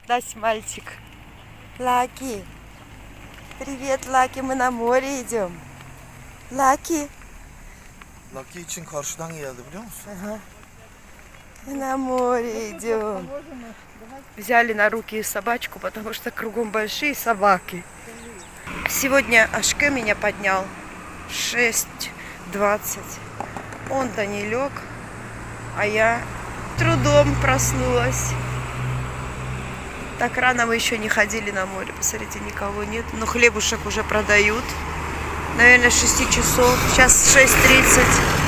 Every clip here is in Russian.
наш мальчик. Лаки. Привет, Лаки, мы на море идем. Лаки. Lucky için karşıdan geldi biliyor musun? Ага. Мы на море идем. Взяли на руки собачку, потому что кругом большие собаки. Сегодня Ашке меня поднял. 6:20. Он-то не лег, а я трудом проснулась. Так рано мы еще не ходили на море. Посмотрите, никого нет. Но хлебушек уже продают. Наверное, 6 часов. Сейчас 6:30.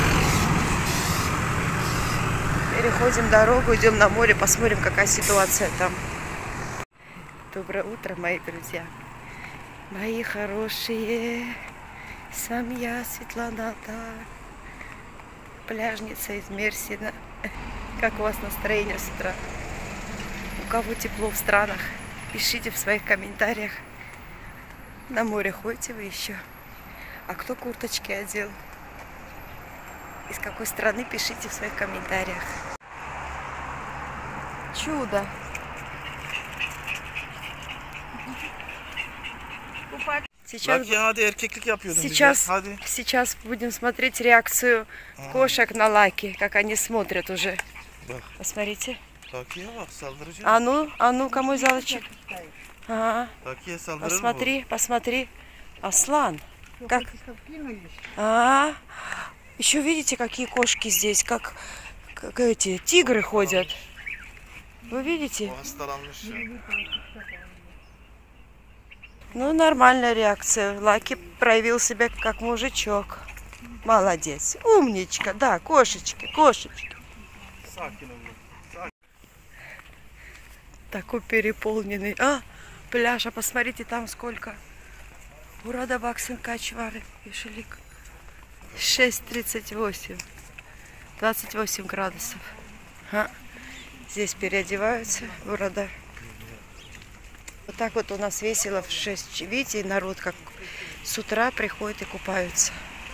Переходим дорогу, идем на море, посмотрим, какая ситуация там. Доброе утро, мои друзья. Мои хорошие. С вами я, Светлана, пляжница из Мерсина. Как у вас настроение с утра? У кого тепло в странах? Пишите в своих комментариях. На море ходите вы еще? А кто курточки одел? Из какой страны, пишите в своих комментариях. Чудо! Сейчас будем смотреть реакцию кошек на Лаки, как они смотрят уже. Посмотрите. А ну, кому зайчик? Ага. Посмотри. Аслан. Как? Еще видите, какие кошки здесь, как эти тигры ходят. Вы видите? Ну, нормальная реакция. Лаки проявил себя как мужичок. Молодец. Умничка. Да, кошечки. Такой переполненный. Пляж, посмотрите, там сколько. Урада баксын качвары. Ишелик. 6:38. 28 градусов. Здесь переодеваются. Урада. Вот так вот у нас весело в 6. Видите, народ как с утра приходит и купаются.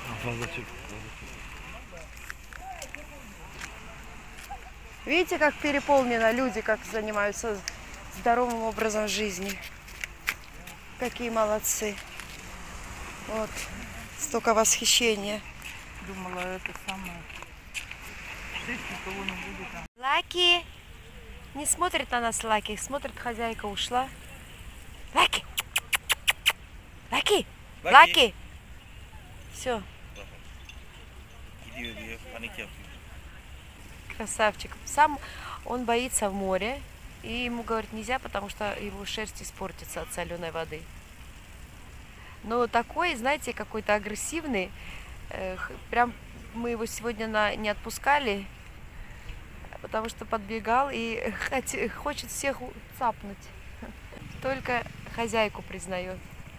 Видите, как переполнено, люди как занимаются здоровым образом жизни. Какие молодцы. Вот. Столько восхищения. Думала, это самое. Никого не будет. Лаки! Не смотрит на нас Лаки. Смотрит, хозяйка ушла. Лаки! Лаки! Все. Красавчик. Сам он боится в море. И ему, говорит, нельзя, потому что его шерсть испортится от соленой воды. Но такой, знаете, какой-то агрессивный. Прям мы его сегодня не отпускали, потому что подбегал и хочет всех цапнуть. Только хозяйку признает.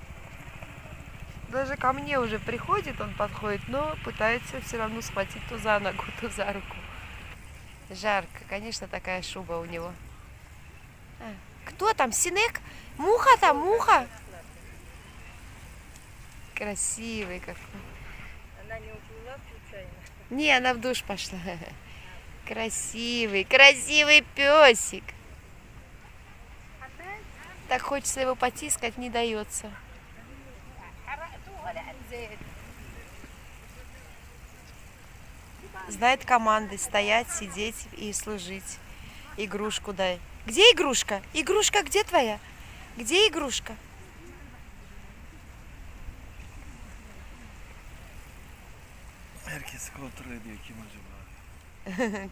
Даже ко мне уже приходит, он подходит, но пытается все равно схватить то за ногу, то за руку. Жарко, конечно, такая шуба у него. Кто там? Синек? Муха там, муха? Красивый какой. Она не уплыла случайно? Не, она в душ пошла. Красивый песик. Так хочется его потискать, не дается. Знает команды стоять, сидеть и служить. Игрушку дай. Где игрушка? Игрушка где твоя? Где игрушка? Herkes kontrol ediyor kim acaba?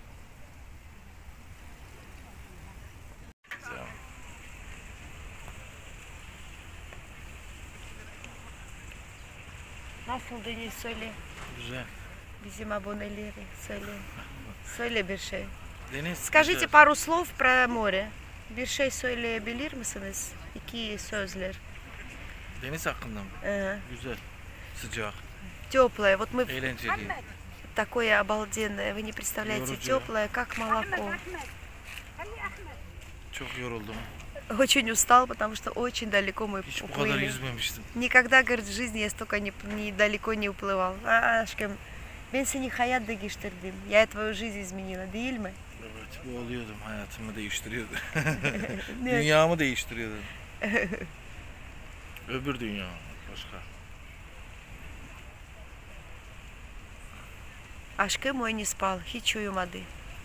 Nasıl Deniz söyle. Güzel. Bizim aboneleri söyle. Söyle bir şey. Deniz Скажите güzel. пару слов про море. Bir şey söyleyebilir misiniz? İki sözler. Deniz hakkında mı? Güzel. Sıcak. Теплое. Вот мы Eğlenceli. такое обалденное. Вы не представляете, теплое, как молоко. Çok yoruldum. Очень устал, потому что очень далеко мы Hiç bu kadar уплыли. yüzmemiştim. Никогда, говорит, в жизни я столько далеко не уплывал. Ашкем, ben seni hayat değiştirdim. Я твою жизнь изменила, değil mi? Evet. boğuluyordum. Hayatımı değiştiriyordu. Dünyamı değiştiriyordu. Öbür dünya başka. Aşkım мой не спал, hiç uyumadı.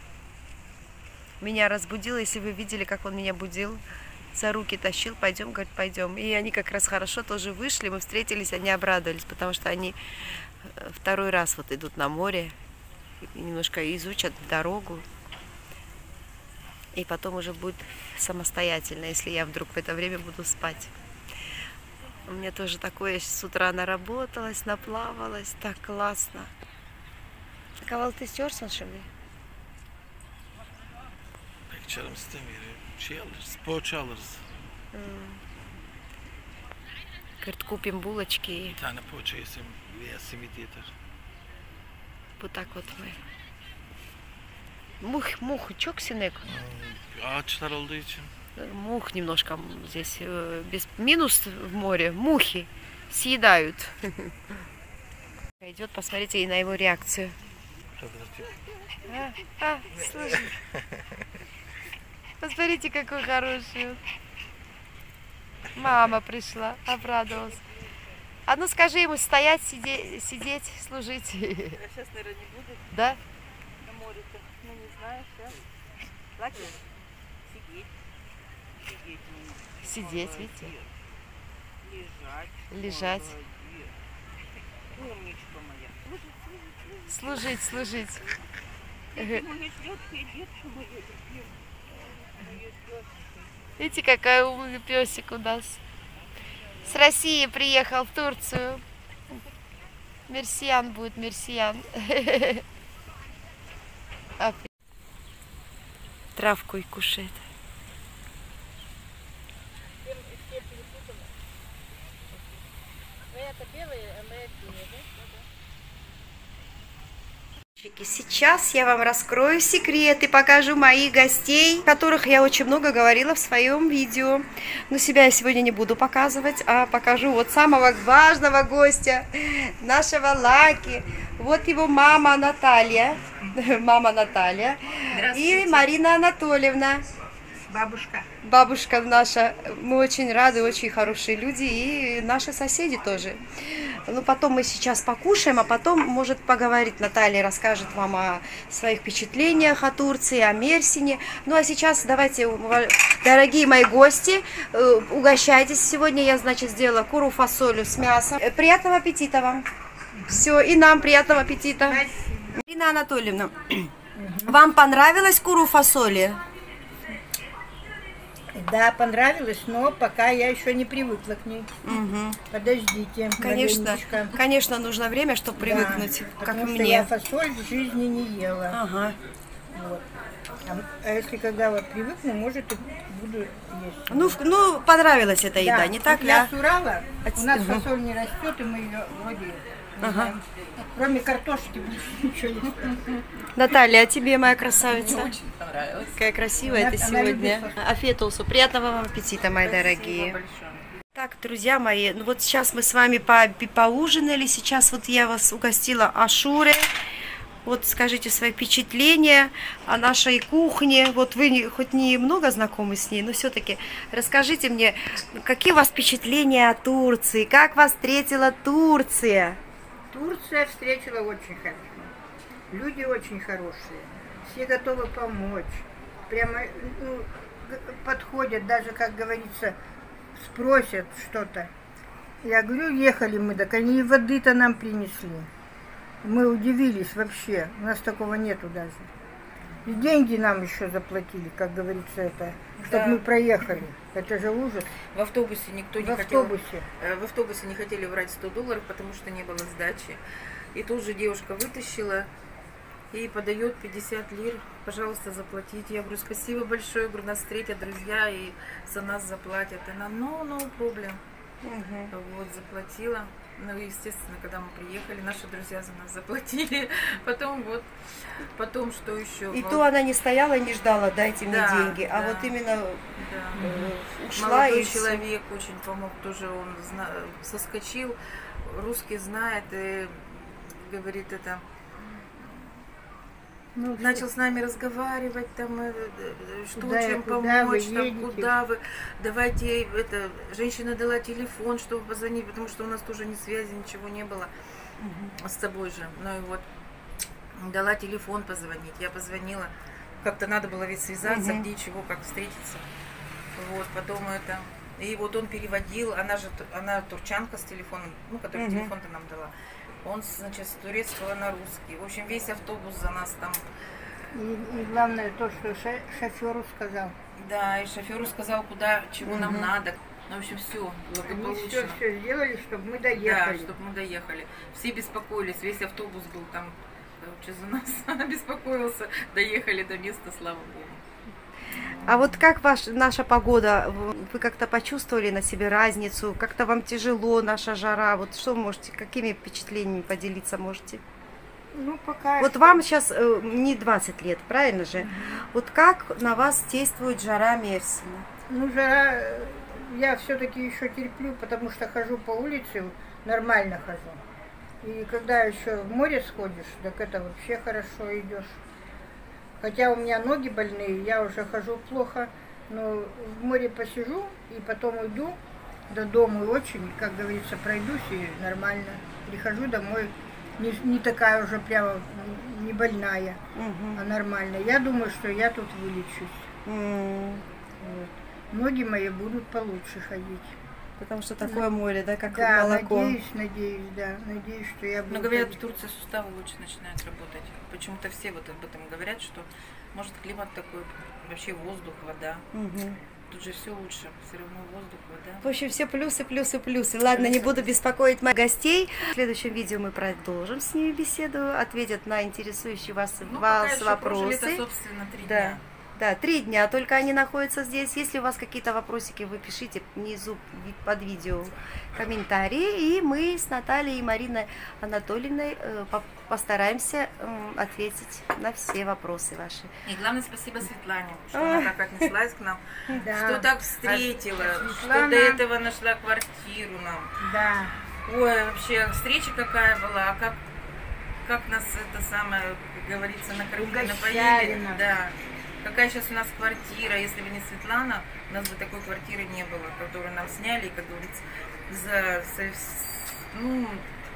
Меня разбудил, если вы видели, как он меня будил, за руки тащил, пойдем, говорит, пойдем. И они как раз хорошо тоже вышли, мы встретились, они обрадовались, потому что они второй раз вот идут на море, немножко изучат дорогу, и потом уже будет самостоятельно, если я вдруг в это время буду спать. У меня тоже такое, с утра наработалась, наплавалась, так классно. Kahvaltı istiyorsan şimdi? Pek canım istemiyor. Şey alırız, poğaça alırız. Говорит, купим булочки. Bir tane poğaça yesem veya simit yeter. Вот так вот мы. Мух, çok sinek. Ağaçlar olduğu için. Мух немножко здесь, без минус в море, мухи съедают. Идет, посмотрите и на его реакцию. Слушай. Посмотрите, какой хороший он. Мама пришла, обрадовалась. А ну скажи ему стоять, сидеть, служить. А сейчас, наверное, не будет Да? на море-то. Ну, не знаю, сейчас. Лаки? Сидеть. Сидеть. Сидеть, видите? Лежать. Лежать. Молодец. Умничка моя. Служить, служить. Моя сладкая детка моя любимая. Моя сладкая. Видите, какой умный песик у нас. С России приехал в Турцию. Мерсиян будет, Мерсиян. Травку и кушает. Моя-то белая, а моя синяя, да? Сейчас я вам раскрою секрет и покажу моих гостей, о которых я очень много говорила в своем видео. Но себя я сегодня не буду показывать, а покажу вот самого важного гостя, нашего Лаки. Вот его мама Наталья, и Марина Анатольевна. Бабушка. Бабушка наша, мы очень рады, очень хорошие люди, и наши соседи тоже. Ну, потом мы сейчас покушаем, а потом, может, поговорить Наталья, расскажет вам о своих впечатлениях о Турции, о Мерсине. Ну, а сейчас давайте, дорогие мои гости, угощайтесь. Сегодня я, значит, сделала куру фасолю с мясом. Приятного аппетита вам. Все, и нам приятного аппетита. Марина Анатольевна, вам понравилась куру фасоли? Да, понравилось, но пока я еще не привыкла к ней. Угу. Подождите, Конечно, маленечко. конечно, нужно время, чтобы привыкнуть, Да, как потому что мне. я фасоль в жизни не ела. Ага. Вот. А если когда вот привыкну, может, и буду есть. Ну, понравилась эта еда, Да. не так ли? Я с Урала, у нас Ага. фасоль не растет, и мы ее вроде не Ага. знаем. Кроме картошки больше ничего не стоит. Наталья, а тебе, моя красавица? Очень понравилось. Какая красивая ты Она сегодня. любит фасоль. Афетулсу, приятного вам аппетита, мои дорогие. большое. Так, друзья мои, ну вот сейчас мы с вами поужинали, сейчас вот я вас угостила ашурой. Вот скажите свои впечатления о нашей кухне. Вот вы хоть немного знакомы с ней, но все-таки расскажите мне, какие у вас впечатления о Турции, как вас встретила Турция? Турция встретила очень хорошо. Люди очень хорошие. Все готовы помочь. Прямо ну, подходят, даже, как говорится, спросят что-то. Я говорю, ехали мы, так они и воды-то нам принесли. Мы удивились вообще. У нас такого нету даже. И деньги нам еще заплатили, как говорится, это, чтобы Да. мы проехали. Это же ужас. В автобусе никто не В хотел. автобусе. В автобусе не хотели брать $100, потому что не было сдачи. И тут же девушка вытащила и подает 50 лир. Пожалуйста, заплатите. Я говорю, спасибо большое. Я говорю, нас встретят друзья и за нас заплатят. И она, no problem. Вот, заплатила. Ну, и, естественно, когда мы приехали, наши друзья за нас заплатили. Потом вот, потом что еще? И то она не стояла и не ждала, дайте мне Да, деньги, а да. вот именно Да. ушла Молодой и всё. человек очень помог, тоже он соскочил, русский знает и говорит это, Ну, Начал с нами разговаривать, там, что, Куда я, чем куда вы помочь, там, едете? куда вы. Давайте, женщина дала телефон, чтобы позвонить, потому что у нас тоже ни связи, ничего не было с тобой же. Ну и вот, дала телефон позвонить, я позвонила. Как-то надо было ведь связаться, где, чего, как встретиться. Вот, потом это... И вот он переводил, она турчанка с телефоном, ну, который телефон-то нам дала. Он, значит, с турецкого на русский. В общем, весь автобус за нас там. И главное то, что шоферу сказал. Да, и шоферу сказал, куда, чего нам надо. Ну, в общем, все Они благополучно. все сделали, чтобы мы Да, доехали. чтобы мы доехали. Все беспокоились, весь автобус был там, короче, за нас беспокоился. Доехали до места, слава богу. А вот как наша погода? Вы как-то почувствовали на себе разницу? Как-то вам тяжело наша жара? Вот что можете, какими впечатлениями поделиться можете? Ну, пока... Вот вам сейчас не 20 лет, правильно же? Вот как на вас действует жара Мерсина? Ну, жара, я все-таки еще терплю, потому что хожу по улице, нормально хожу. И когда еще в море сходишь, так это вообще хорошо идешь. Хотя у меня ноги больные, я уже хожу плохо, но в море посижу и потом уйду до дома и очень, как говорится, пройдусь и нормально. Прихожу домой, не такая уже прямо не больная, а нормальная. Я думаю, что я тут вылечусь. Вот. Ноги мои будут получше ходить. Потому что такое море, да, как Да, молоко. надеюсь, да, надеюсь, что я буду. Но говорят, в ходить. Турции суставы лучше начинают работать. Почему-то все вот об этом говорят, что может климат такой, вообще воздух, вода. Тут же все лучше, все равно воздух, вода. В общем, все плюсы, плюсы, плюсы. Ладно, не буду беспокоить моих гостей. В следующем видео мы продолжим с ними беседу, ответят на интересующие вас Пока еще вопросы. прожили-то, собственно, 3 Да. дня. Да, 3 дня, только они находятся здесь. Если у вас какие-то вопросики, вы пишите внизу под видео комментарии, и мы с Натальей и Мариной Анатольевной постараемся ответить на все вопросы ваши. И главное, спасибо Светлане, что она так отнеслась к нам, Да. что так встретила, что Светлана- до этого нашла квартиру нам. Да. Ой, вообще, встреча какая была, а как нас это самое, как говорится, накормили, Угощали напоили. нас. Да. Какая сейчас у нас квартира, если бы не Светлана, у нас бы такой квартиры не было, которую нам сняли, как говорится, ну,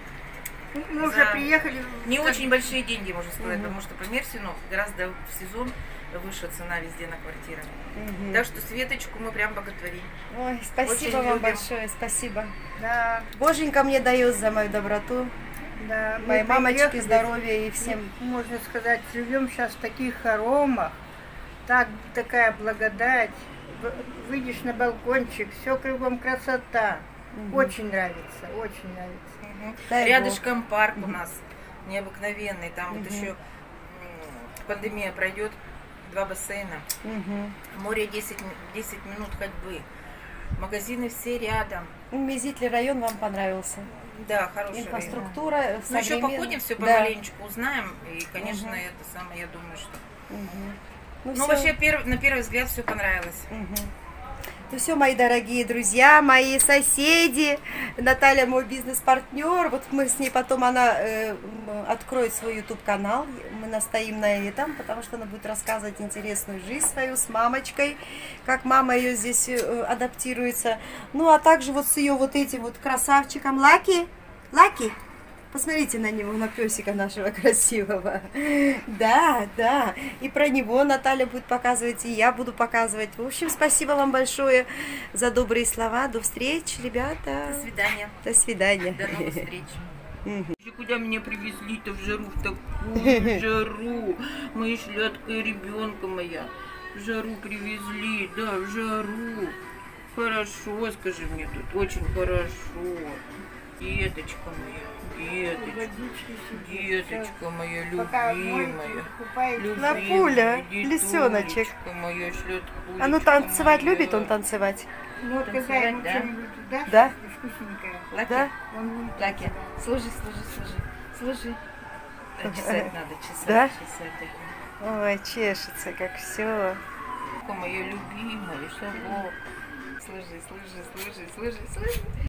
Мы уже За приехали. не как- очень большие деньги, можно сказать, потому что по Мерсину гораздо в сезон выше цена везде на квартиры. Так что Светочку мы прям боготворим. Ой, спасибо Очень вам любим. большое, спасибо. Да, Боженька мне дает за мою доброту, да. Мы моей мамочке приехали, здоровья и всем. Можно сказать, живем сейчас в таких хоромах. Такая благодать. Выйдешь на балкончик, все кругом красота. Очень нравится, очень нравится. Дай Рядышком парк у нас необыкновенный. Там вот еще пандемия пройдет, 2 бассейна. Море 10 минут ходьбы. Магазины все рядом. Мизитли район вам понравился. Да, хороший район. Инфраструктура, Ну, еще современная. походим, все Да. помаленечку узнаем. И, конечно, это самое, я думаю, что... Ну, Ну, всё. вообще, на первый взгляд все понравилось. Ну все, мои дорогие друзья, мои соседи, Наталья мой бизнес-партнер, вот мы с ней потом, она откроет свой YouTube-канал, мы настоим на этом, потому что она будет рассказывать интересную жизнь свою с мамочкой, как мама ее здесь адаптируется, ну а также вот с ее вот этим вот красавчиком Лаки, посмотрите на него, на песика нашего красивого. Да, да. И про него Наталья будет показывать, и я буду показывать. В общем, спасибо вам большое за добрые слова. До встречи, ребята. До свидания. До свидания. До новых встреч. Куда меня привезли-то в жару, в такую жару? Моя шлятка и ребенка моя. В жару привезли, да, в жару. Хорошо, скажи мне тут, очень хорошо. Деточка моя, деточка моя Пока любимая. купаетесь. Лапуля, лисеночек. Моя шлятка. А ну танцевать любит он танцевать? Ну, вот когда Танцевать, ему да? что-нибудь дашь, Да? вкусненькое, Да? он будет Лаки, танцевать. служи. Чесать надо, чесать, Да? чесать. Ой, чешется, как все. Моя любимая, шабок. Служи.